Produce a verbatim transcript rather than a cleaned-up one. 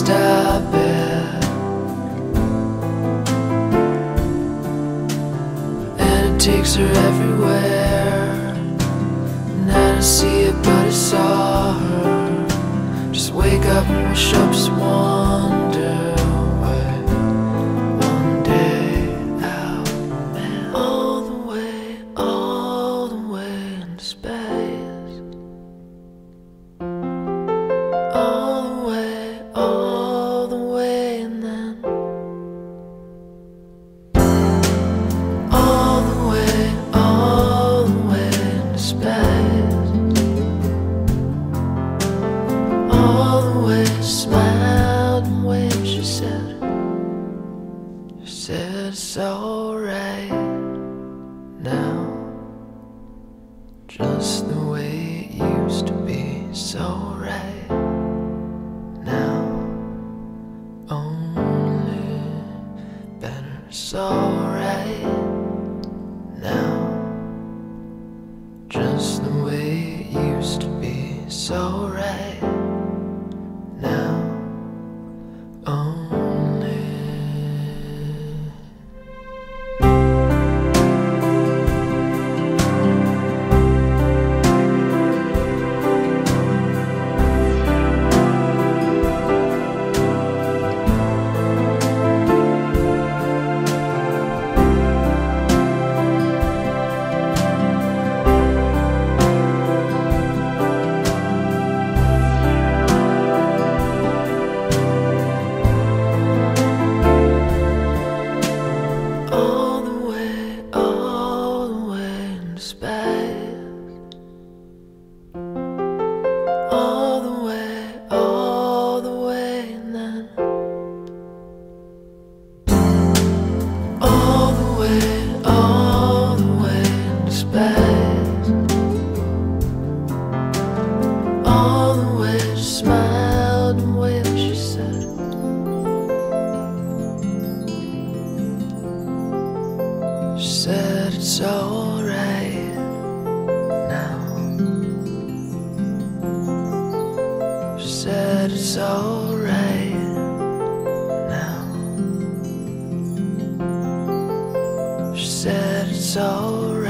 stop it, and it takes her everywhere. And I don't see it, but I saw her. Just wake up and wish up some wonder. One day out, man, all the way, all the way into space. All the way, all the way, and then all the way, all the way into space. All the way, smiled and waved. She said, she said it's alright now, just the way it used to be. So right now, only better. It's alright now, just the way it used to be. So right now, only. All the way, all the way into space. All the way, all the way, and then all the way, all the way into space. All the way, she smiled and waved. She said, she said it's alright now. She said it's alright now. She said it's alright.